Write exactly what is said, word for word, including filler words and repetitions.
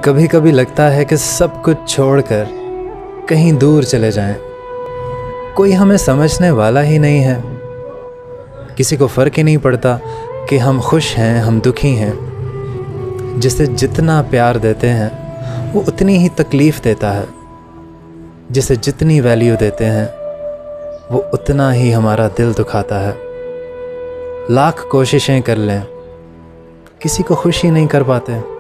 कभी कभी लगता है कि सब कुछ छोड़कर कहीं दूर चले जाएं। कोई हमें समझने वाला ही नहीं है। किसी को फ़र्क ही नहीं पड़ता कि हम खुश हैं, हम दुखी हैं। जिसे जितना प्यार देते हैं वो उतनी ही तकलीफ़ देता है। जिसे जितनी वैल्यू देते हैं वो उतना ही हमारा दिल दुखाता है। लाख कोशिशें कर लें, किसी को खुश ही नहीं कर पाते।